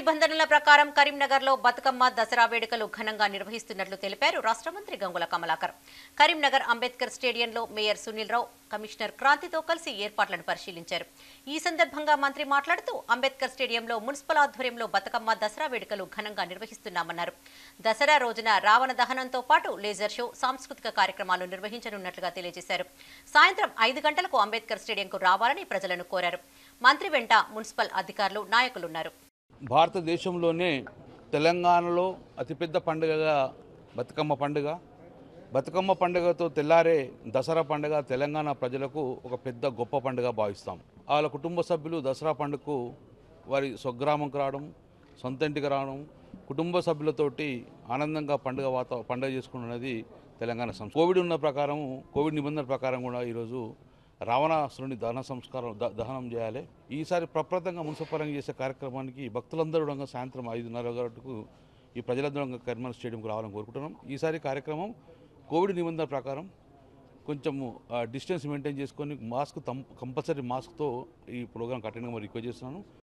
నిబంధనల ప్రకారం కరీంనగర్లో బతుకమ్మ దసరా వేడుకలు ఘనంగా నిర్వహిస్తున్నట్లు తెలిపారు రాష్ట్ర మంత్రి గంగుల కమలాకర్. కరీంనగర్ అంబేద్కర్ స్టేడియంలో మేయర్ సునీల్ రావు, కమిషనర్ క్రాంతితో కలిసి ఏర్పాట్లను పరిశీలించారు. ఈ సందర్భంగా మంత్రి మాట్లాడుతూ అంబేద్కర్ స్టేడియంలో మున్సిపల్ ఆధ్వర్యంలో బతుకమ్మ దసరా వేడుకలు ఘనంగా నిర్వహిస్తున్నామన్నారు. దసరా రోజున రావణ దహనంతో పాటు లేజర్ షో, సాంస్కృతిక కార్యక్రమాలు నిర్వహించనున్నట్లుగా తెలియజేశారు. సాయంత్రం 5 గంటలకు అంబేద్కర్ స్టేడియంకు రావాలని ప్రజలను కోరారు. మంత్రి వెంట మున్సిపల్ అధికారులు, నాయకులున్నారు. భారతదేశంలోనే తెలంగాణలో అతిపెద్ద పండుగగా బతుకమ్మ పండుగతో తెల్లారే దసరా పండుగ తెలంగాణ ప్రజలకు ఒక పెద్ద గొప్ప పండుగ భావిస్తాం. వాళ్ళ కుటుంబ సభ్యులు దసరా పండుగకు వారి స్వగ్రామంకు రావడం, సొంత ఇంటికి రావడం, కుటుంబ సభ్యులతోటి ఆనందంగా పండుగ చేసుకున్నది తెలంగాణ సంస్కృతి. కోవిడ్ నిబంధనల ప్రకారం కూడా ఈరోజు రావణాసురుని దహనం చేయాలి. ఈసారి ప్రప్రదంగా మున్సిపల్ చేసే కార్యక్రమానికి భక్తులందరూ కూడా సాయంత్రం 5:30 గంటలకు ఈ ప్రజలందరూ కరీంనగర్ స్టేడియంకి రావాలని కోరుకుంటున్నాం. ఈసారి కార్యక్రమం కోవిడ్ నిబంధనల ప్రకారం కొంచెము డిస్టెన్స్ మెయింటైన్ చేసుకొని కంపల్సరీ మాస్క్తో ఈ ప్రోగ్రాం అటెండ్ రిక్వెస్ట్ చేస్తున్నాను.